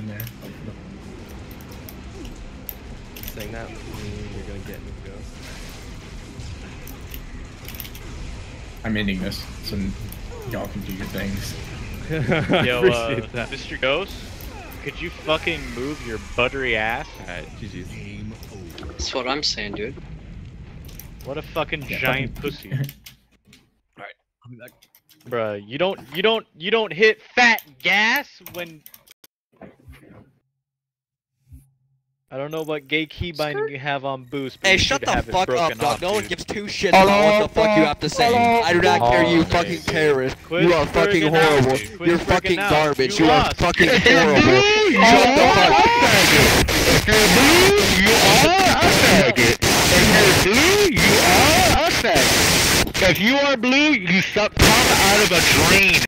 in there. Saying that you're gonna get me go. I'm ending this so y'all can do your things. Yo, Appreciate that. Mr. Ghost, could you fucking move your buttery ass? Alright, GG's. That's what I'm saying, dude. What a fucking Yeah, giant fucking- pussy. Alright, I'll be back. Bruh, you don't hit fat gas when... I don't know what gay key binding you have on Boost, but Hey, you shut should the have it fuck up, broken dog. off, No one dude. gives two shits about what the fuck you have to say. I do not care, you fucking terrorist. Quit You are fucking friggin' out, horrible. dude. Quit You're friggin' fucking out. garbage. You You are lost. fucking horrible. Shut the fuck up. If you're blue, you are a faggot. If you're blue, you are a faggot. If you are blue, you suck cum out of a drain.